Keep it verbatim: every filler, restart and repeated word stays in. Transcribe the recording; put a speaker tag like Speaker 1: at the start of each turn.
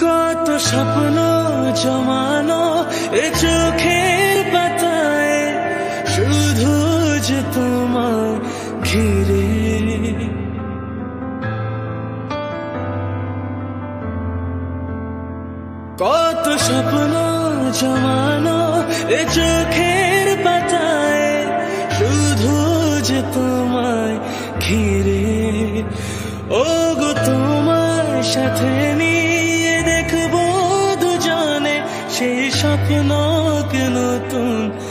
Speaker 1: কত স্বপ্ন জমানো এ চোখের পাতায়, শুধু যে তোমায় ঘিরে। কত স্বপ্ন জমানো এ চোখের পাতায়, শুধু যে তোমায় ঘিরে। ও গো তোমার সাথে নিয়ে দেখবো দুজনে সেই স্বপ্নকে নতুন